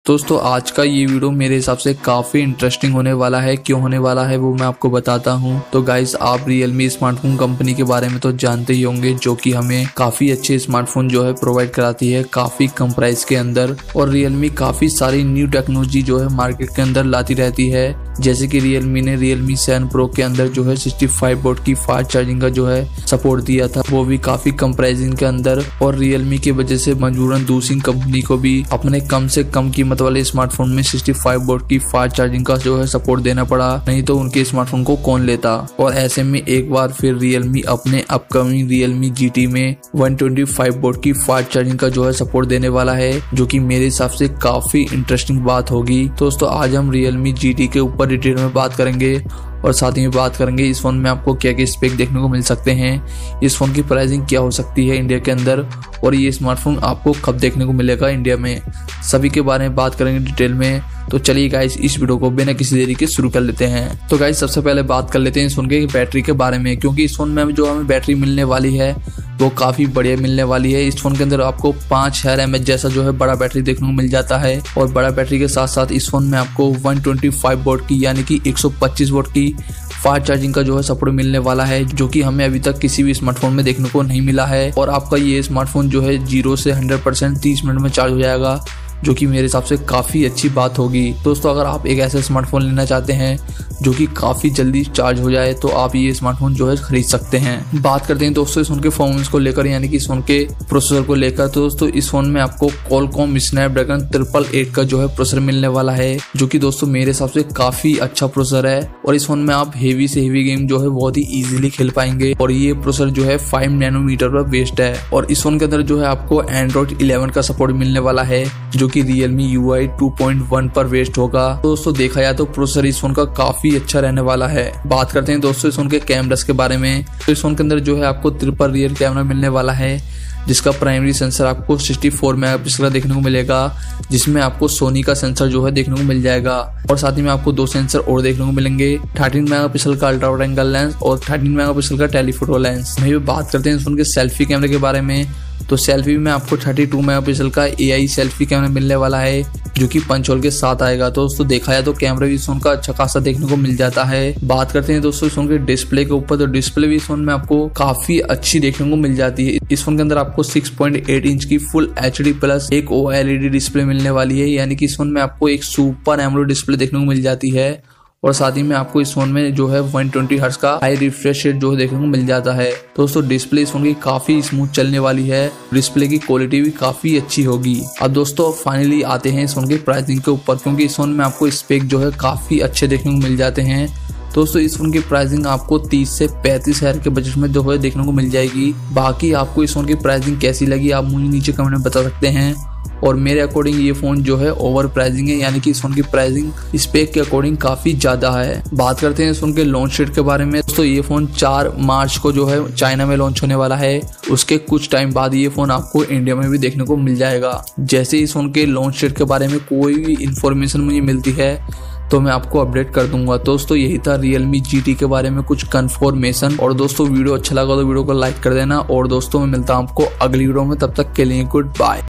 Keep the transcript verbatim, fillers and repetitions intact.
दोस्तों आज का ये वीडियो मेरे हिसाब से काफी इंटरेस्टिंग होने वाला है। क्यों होने वाला है वो मैं आपको बताता हूँ। तो गाइस आप रियलमी स्मार्टफोन कंपनी के बारे में तो जानते ही होंगे, जो कि हमें काफी अच्छे स्मार्टफोन जो है प्रोवाइड कराती है काफी कम प्राइस के अंदर। और रियलमी काफी सारी न्यू टेक्नोलॉजी जो है मार्केट के अंदर लाती रहती है। जैसे कि रियलमी ने रियलमी सेवन प्रो के अंदर जो है सिक्सटी फाइव वोल्ट की फास्ट चार्जिंग का जो है सपोर्ट दिया था, वो भी काफी कम प्राइसिंग के अंदर। और रियलमी की वजह से मजबूरन दूसरी कंपनी को भी अपने कम से कम कीमत वाले स्मार्टफोन में सिक्सटी फाइव वोल्ट की फास्ट चार्जिंग का जो है सपोर्ट देना पड़ा, नहीं तो उनके स्मार्टफोन को कौन लेता। और ऐसे में एक बार फिर रियलमी अपने अपकमिंग रियलमी जी टी में वन ट्वेंटी फाइव वोल्ट की फास्ट चार्जिंग का जो है सपोर्ट देने वाला है, जो कि मेरे हिसाब से काफी इंटरेस्टिंग बात होगी। दोस्तों आज हम रियलमी जी टी के ऊपर डिटेल में बात करेंगे और साथ ही में बात करेंगे इस फोन में आपको क्या क्या स्पेक देखने को मिल सकते हैं, इस फोन की प्राइसिंग क्या हो सकती है इंडिया के अंदर, और ये स्मार्टफोन आपको कब देखने को मिलेगा इंडिया में, सभी के बारे में बात करेंगे डिटेल में। तो चलिए गाइस इस वीडियो को बिना किसी देरी के शुरू कर लेते हैं। तो गाइस सबसे पहले बात कर लेते हैं इस फोन के बैटरी के बारे में, क्योंकि इस फोन में जो हमें बैटरी मिलने वाली है वो काफी बढ़िया मिलने वाली है। इस फोन के अंदर आपको पांच हजार एम एच जैसा जो है बड़ा बैटरी देखने को मिल जाता है, और बड़ा बैटरी के साथ साथ इस फोन में आपको वन ट्वेंटी फाइव वोल्ट की यानी कि एक सौ पच्चीस वोल्ट की फास्ट चार्जिंग का जो है सपोर्ट मिलने वाला है, जो कि हमें अभी तक किसी भी स्मार्टफोन में देखने को नहीं मिला है। और आपका ये स्मार्टफोन जो है जीरो से हंड्रेड परसेंट तीस मिनट में चार्ज हो जाएगा, जो कि मेरे हिसाब से काफी अच्छी बात होगी। दोस्तों अगर आप एक ऐसा स्मार्टफोन लेना चाहते हैं जो कि काफी जल्दी चार्ज हो जाए तो आप ये स्मार्टफोन जो है खरीद सकते हैं। बात करते हैं दोस्तों इस फोन के परफॉर्मेंस को लेकर, यानी कि इस फोन के प्रोसेसर को लेकर। तो दोस्तों इस फोन में आपको क्वालकॉम स्नैपड्रैगन ट्रिपल एट का जो है प्रोसेसर मिलने वाला है, जो कि दोस्तों मेरे हिसाब से काफी अच्छा प्रोसेसर है। और इस फोन में आप हेवी से हेवी गेम जो है बहुत ही इजीली खेल पाएंगे। और ये प्रोसेसर जो है फाइव नैनोमीटर पर बेस्ड है। और इस फोन के अंदर जो है आपको एंड्रॉइड इलेवन का सपोर्ट मिलने वाला है, जो कि Realme U I two point one पर बेस्ड होगा। तो दोस्तों देखा जाए तो प्रोसेसर इस फोन का काफी अच्छा रहने वाला है। बात करते हैं दोस्तों इस फोन के कैमरास के बारे में। तो इस फोन के अंदर जो है आपको ट्रिपल रियर कैमरा मिलने वाला है, जिसका प्राइमरी सेंसर आपको सिक्सटी फोर मेगापिक्सल का देखने को मिलेगा, जिसमें आपको सोनी का सेंसर जो है देखने को मिल जाएगा। और साथ ही में आपको दो सेंसर और देखने को मिलेंगे, थर्टीन मेगापिक्सल का अल्ट्रा वाइड एंगल लेंस और थर्टीन मेगापिक्सल का टेलीफोटो लेंस। वहीं बात करते हैं इस फोन के सेल्फी कैमरे के बारे में। तो सेल्फी में आपको थर्टी टू मेगापिक्सल का ए आई सेल्फी कैमरा मिलने वाला है, जो कि पंच होल के साथ आएगा। तो दोस्तों देखा जाए तो कैमरा भी इस फोन का अच्छा खासा देखने को मिल जाता है। बात करते हैं दोस्तों इस फोन के डिस्प्ले के ऊपर। तो डिस्प्ले भी इस फोन में आपको काफी अच्छी देखने को मिल जाती है। इस फोन के अंदर आपको सिक्स पॉइंट एट इंच की फुल एच डी प्लस एक O L E D display मिलने वाली है, यानी कि इस फोन में आपको एक सुपर एमोलेड डिस्प्ले देखने को मिल जाती है। और साथ ही में आपको इस फोन में जो है वन ट्वेंटी हर्ट्ज का हाई रिफ्रेश रेट जो है देखने को मिल जाता है। दोस्तों डिस्प्ले इस फोन की काफी स्मूथ चलने वाली है, डिस्प्ले की क्वालिटी भी काफी अच्छी होगी। अब दोस्तों फाइनली आते हैं इस फोन की प्राइसिंग के ऊपर, क्योंकि इस फोन में आपको स्पेक जो है काफी अच्छे देखने को मिल जाते हैं। दोस्तों इस फोन की प्राइसिंग आपको तीस से पैंतीस हजार के बजट में जो है देखने को मिल जाएगी। बाकी आपको इस फोन की प्राइसिंग कैसी लगी आप मुझे नीचे कमेंट में बता सकते हैं। और मेरे अकॉर्डिंग ये फोन जो है ओवर प्राइसिंग है, यानी कि इस फोन की प्राइसिंग स्पेक के अकॉर्डिंग काफी ज्यादा है। बात करते हैं इस फोन के लॉन्च डेट के बारे में। दोस्तों ये फोन चार मार्च को जो है चाइना में लॉन्च होने वाला है। उसके कुछ टाइम बाद ये फोन आपको इंडिया में भी देखने को मिल जाएगा। जैसे इस फोन के लॉन्च डेट के बारे में कोई भी इंफॉर्मेशन मुझे मिलती है तो मैं आपको अपडेट कर दूंगा। दोस्तों यही था रियलमी जी टी के बारे में कुछ कंफर्मेशन। और दोस्तों वीडियो अच्छा लगा तो वीडियो को लाइक कर देना। और दोस्तों मैं मिलता हूं आपको अगली वीडियो में, तब तक के लिए गुड बाय।